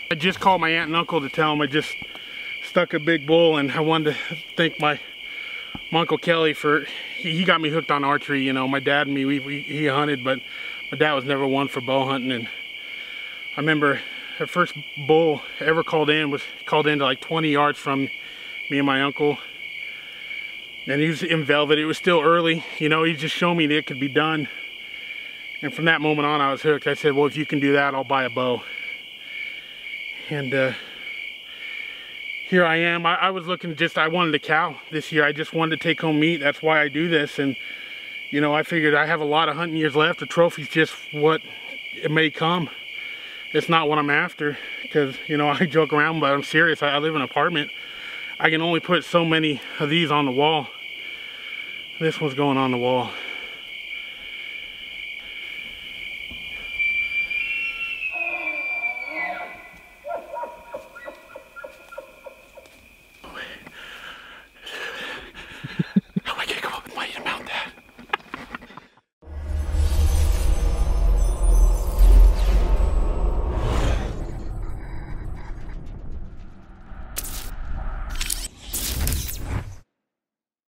I just called my aunt and uncle to tell them I just stuck a big bull, and I wanted to thank my Uncle Kelly for, he got me hooked on archery. You know, my dad and me, he hunted, but my dad was never one for bow hunting. And I remember the first bull I ever called in was called into like 20 yards from me and my uncle. And he was in velvet. It was still early, you know, he just showed me that it could be done. And from that moment on, I was hooked. I said, well, if you can do that, I'll buy a bow. And here I am. I was looking I wanted a cow this year. I just wanted to take home meat. That's why I do this. And, you know, I figured I have a lot of hunting years left. The trophy's just what it may come. It's not what I'm after. Because, you know, I joke around, but I'm serious. I live in an apartment. I can only put so many of these on the wall. This one's going on the wall.